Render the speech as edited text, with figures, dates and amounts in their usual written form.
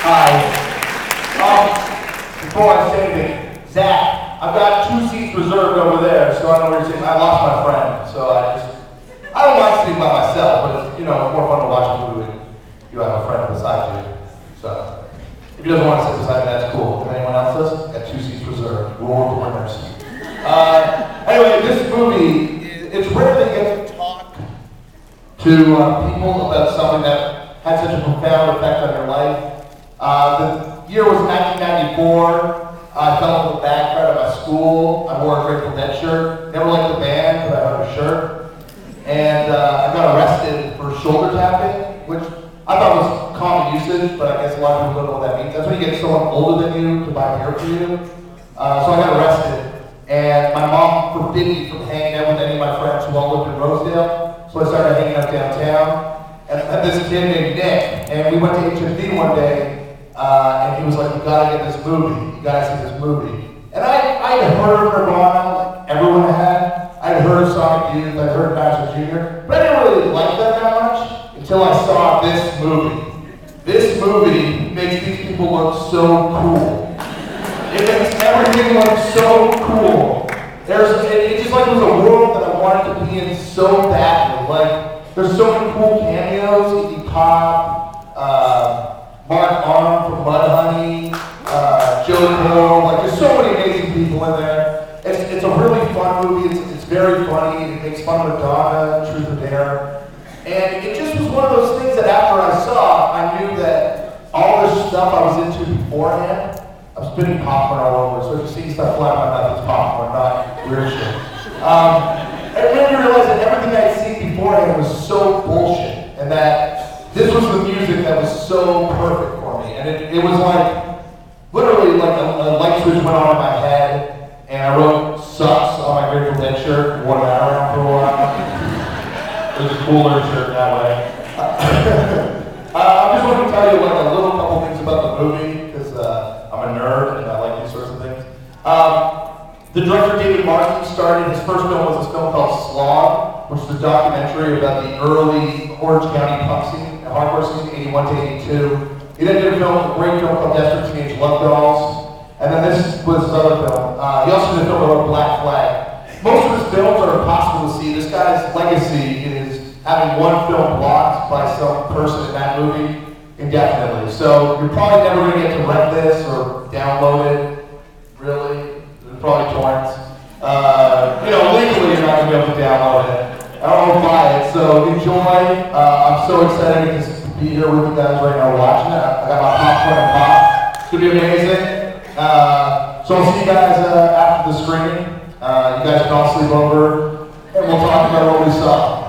Before I say anything, Zach, I've got 2 seats reserved over there, so I know where you're sitting. I lost my friend, so I don't mind sitting by myself, but it's, it's more fun to watch a movie when you have a friend beside you. So, if he doesn't want to sit beside me, that's cool. If anyone else does, got 2 seats reserved. Rule of the winners. Anyway, this movie, it's rare that you get to talk to people about something that had such a profound effect on your life. The year was 1994. I fell in the back part of my school. I wore a Grateful Dead shirt. Never liked the band, but I had a shirt. And I got arrested for shoulder tapping, which I thought was common usage, but I guess a lot of people don't know what that means. That's when you get someone older than you to buy beer for you. So I got arrested, and my mom forbid me from hanging out with any of my friends who all lived in Rosedale. So I started hanging out downtown, and I met this kid named Nick, and we went to HMV one day, and he was like, "You gotta get this movie. You gotta see this movie." And I had heard of Nirvana, like everyone had. I had heard of Sonic Youth, I'd heard of Master Jr., but I didn't really like them that much until I saw this movie. This movie makes these people look so cool. It makes everything look so cool. It's just like it was a world that I wanted to be in so badly. Like, there's so many cool cameos, Iggy Pop, Mark Arm from Mudhoney, Joe Cole, like there's so many amazing people in there. It's a really fun movie, it's very funny, it makes fun of Madonna, Truth or Dare. And it just was one of those things that after I saw, I knew that all this stuff I was into beforehand, I'm spitting popcorn all over, so if you see stuff fly in my mouth, it's popcorn, not weird shit. I made me realize that everything I'd seen beforehand was so bullshit, and that this was the music that was so perfect for me. And it was like, literally like a light switch went on in my head, and I wrote "sucks" on my Grateful Dead shirt and wore that around for a while. It was a cooler shirt that way. I just want to tell you like a little couple things about the movie, because I'm a nerd and I like these sorts of things. The director David Martin started, his first film was this film called Slog, which is a documentary about the early Orange County punk scene, hardcore scene, 81 to 82. He then did a great film called Desperate Teenage Love Dolls. And then this was his other film. He also did a film called Black Flag. Most of his films are impossible to see. This guy's legacy is having one film blocked by some person in that movie indefinitely. So you're probably never going to get to rent this or download it. Really? There's probably torrents. Legally you're not going to be able to download it. I don't know buy it. So enjoy. I'm so excited to be here with you guys right now watching it. I got my popcorn and pop. It's going to be amazing. So I'll see you guys after the screening. You guys can all sleep over, and we'll talk about what we saw.